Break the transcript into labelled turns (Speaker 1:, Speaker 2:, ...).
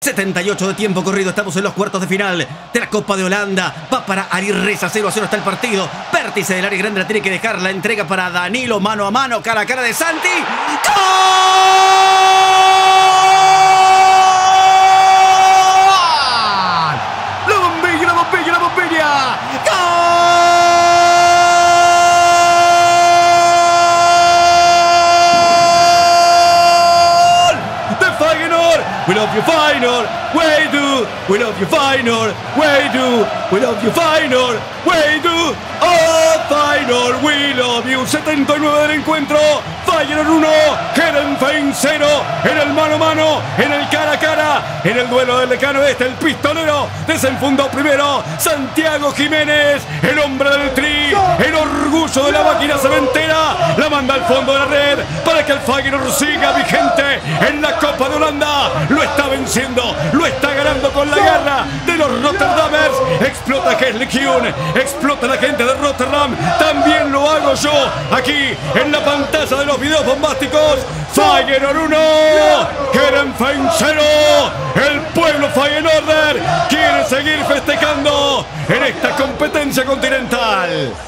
Speaker 1: 78 de tiempo corrido, estamos en los cuartos de final de la Copa de Holanda. Va para Ari Reza, 0-0 está el partido. Vértice del área grande, la tiene que dejar, la entrega para Danilo, mano a mano, cara a cara de Santi. ¡Gol! ¡La bombilla, la bombilla, la bombilla! ¡Gol! We love you, Feyenoord. We do. We love you, Feyenoord. We do. We love you, Feyenoord. We do. Oh, Feyenoord, we love you. 79 del encuentro. Feyenoord 1, Heerenveen 0. En el mano a mano, en el cara a cara, en el duelo del decano el pistolero. Desenfundó primero Santiago Jiménez, el hombre del Tri, el orgullo de la máquina cementera. La manda al fondo de la red para que el Feyenoord siga vigente en la Copa de Holanda. Lo está venciendo, lo está ganando con la garra de los Rotterdamers. Explota Wesley Kuhn, explota la gente de Rotterdam. También lo hago yo aquí en la pantalla de los videos bombásticos. Feyenoord 1, Heerenveen 0. El pueblo Feyenoorder quiere seguir festejando en esta competencia continental.